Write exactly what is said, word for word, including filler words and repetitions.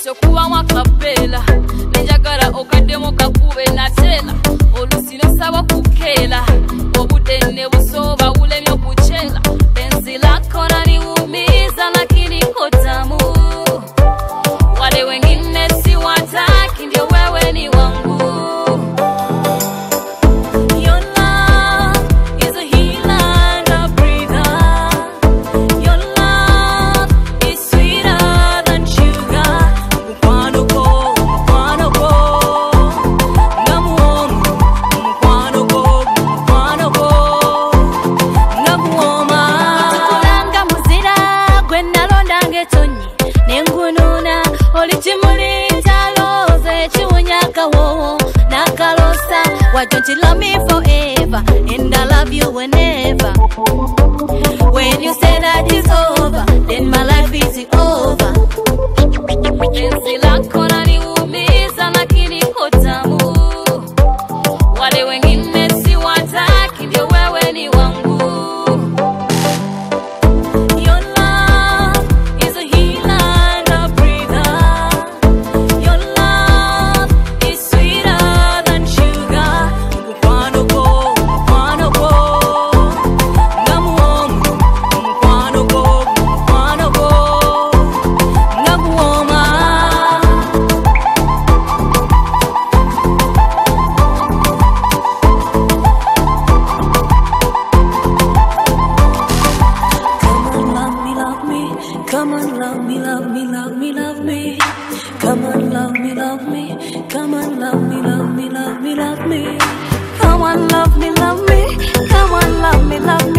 sokuba wakapela nenjagala okaddemu kakube natela olusino saba kukela obudenne busoba ulemye okuchela penzi lako laniumiza lakini kotamu wale wengine siwataki ndio wewe ni wangu. Why don't you love me forever and I love you whenever? When you say that it's over, then my life is over. Penzi lako laniumiza lakini kotamu wale wengine siwataki ndio wewe ni wangu. Come on, love me, love me, love me, love me. Come on, love me, love me. Come on, love me, love me, love me, love me. Come on, love me, love me. Come on, love me, love me.